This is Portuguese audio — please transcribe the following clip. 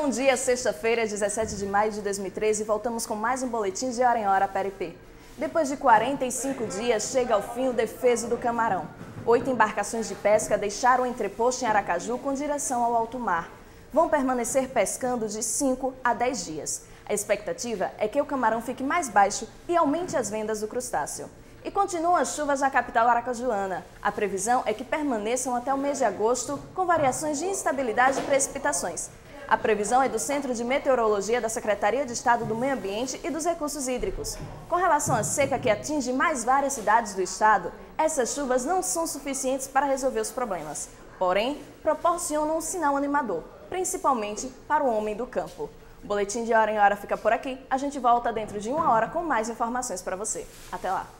Bom dia, sexta-feira, 17 de maio de 2013, e voltamos com mais um boletim de hora em hora para IP. Depois de 45 dias, chega ao fim o defeso do Camarão. 8 embarcações de pesca deixaram o entreposto em Aracaju com direção ao alto mar. Vão permanecer pescando de 5 a 10 dias. A expectativa é que o camarão fique mais baixo e aumente as vendas do crustáceo. E continuam as chuvas na capital aracajuana. A previsão é que permaneçam até o mês de agosto, com variações de instabilidade e precipitações. A previsão é do Centro de Meteorologia da Secretaria de Estado do Meio Ambiente e dos Recursos Hídricos. Com relação à seca que atinge mais várias cidades do estado, essas chuvas não são suficientes para resolver os problemas. Porém, proporcionam um sinal animador, principalmente para o homem do campo. O Boletim de Hora em Hora fica por aqui. A gente volta dentro de 1 hora com mais informações para você. Até lá!